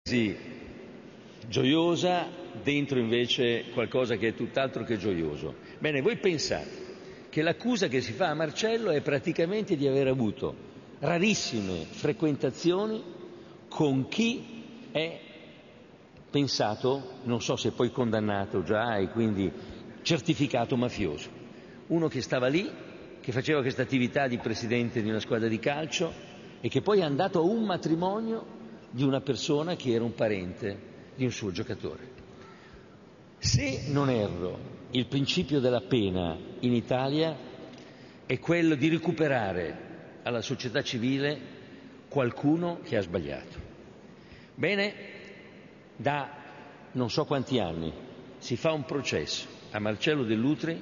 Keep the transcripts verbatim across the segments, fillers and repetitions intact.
gioiosa, dentro invece qualcosa che è tutt'altro che gioioso. Bene, voi pensate che l'accusa che si fa a Marcello è praticamente di aver avuto rarissime frequentazioni con chi è pensato, non so se poi condannato già e quindi certificato mafioso. Uno che stava lì, che faceva questa attività di presidente di una squadra di calcio e che poi è andato a un matrimonio di una persona che era un parente di un suo giocatore. Se non erro, il principio della pena in Italia è quello di recuperare alla società civile qualcuno che ha sbagliato. Bene, da non so quanti anni si fa un processo a Marcello Dell'Utri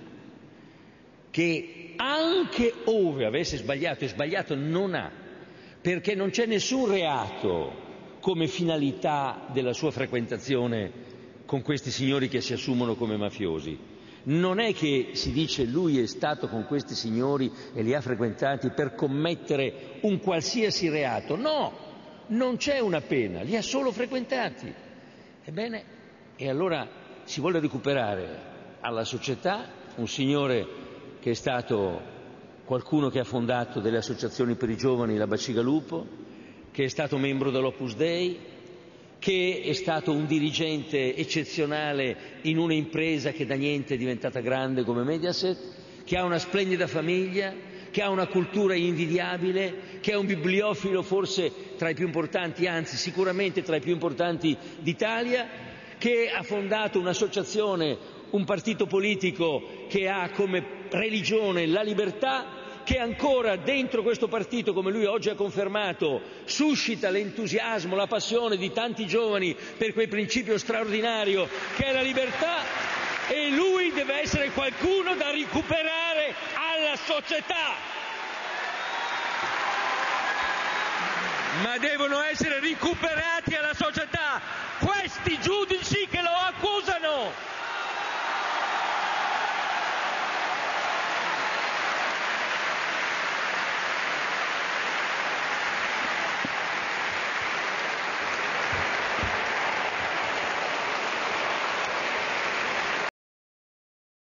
che anche ove avesse sbagliato, e sbagliato non ha, perché non c'è nessun reato come finalità della sua frequentazione con questi signori che si assumono come mafiosi. Non è che si dice lui è stato con questi signori e li ha frequentati per commettere un qualsiasi reato. No, non c'è una pena, li ha solo frequentati. Ebbene, e allora si vuole recuperare alla società un signore che è stato qualcuno che ha fondato delle associazioni per i giovani, la Bacigalupo, che è stato membro dell'Opus Dei, che è stato un dirigente eccezionale in un'impresa che da niente è diventata grande come Mediaset, che ha una splendida famiglia, che ha una cultura invidiabile, che è un bibliofilo forse tra i più importanti, anzi sicuramente tra i più importanti d'Italia, che ha fondato un'associazione, un partito politico che ha come religione la libertà, che ancora dentro questo partito, come lui oggi ha confermato, suscita l'entusiasmo, la passione di tanti giovani per quel principio straordinario che è la libertà, e lui deve essere qualcuno da recuperare alla società. Ma devono essere recuperati alla società questi giudici che